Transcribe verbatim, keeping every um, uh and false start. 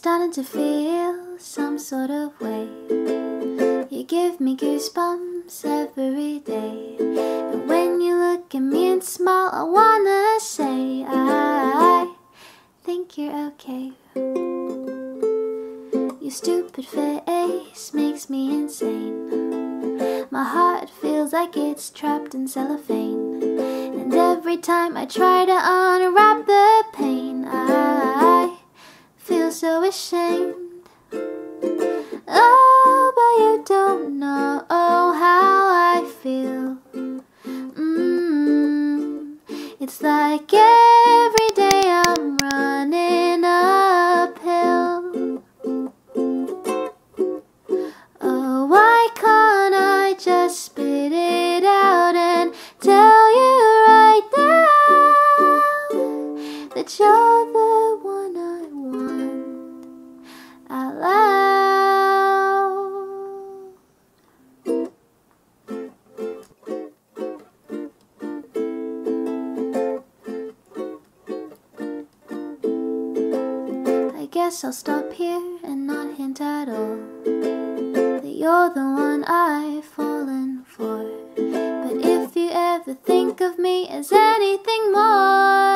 starting to feel some sort of way. You give me goosebumps every day. And when you look at me and smile, I wanna say I think you're okay. Your stupid face makes me insane. My heart feels like it's trapped in cellophane. And every time I try to unwrap the pain, I feel so ashamed. Oh, but you don't know how I feel. Mm, it's like every day I'm running uphill. Oh, why can't I just spit it out and tell you right now that you're the one I want out loud? I guess I'll stop here and not hint at all that you're the one I've fallen for. But if you ever think of me as anything more,